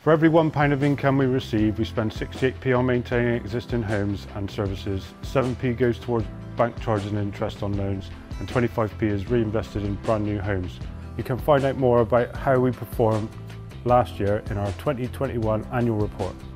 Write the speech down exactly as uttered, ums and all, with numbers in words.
For every one pound of income we receive, we spend sixty-eight p on maintaining existing homes and services, seven p goes towards bank charges and interest on loans, and twenty-five p is reinvested in brand new homes. You can find out more about how we performed last year in our twenty twenty-one annual report.